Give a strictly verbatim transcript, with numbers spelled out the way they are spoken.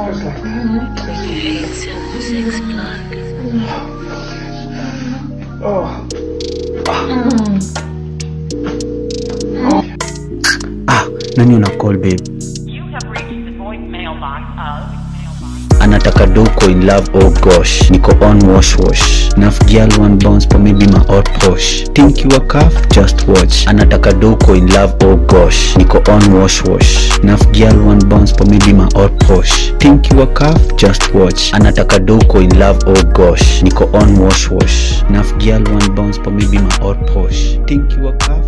Just like that. eight seven six plug. Oh. Ah, nani una call babe? You have reached the voicemail box of Anataka doko in love, oh gosh. Niko on wash wash. Enough girl one bounce for maybe my hot posh. Think you a calf? Just watch. Anataka doko in love, oh gosh. Niko on wash wash. Enough girl one bounce for maybe my hot posh. Think you a calf? Just watch. Anataka doko in love, oh gosh. Niko on wash wash. Enough girl one bounce for maybe my hot posh. Think you a calf?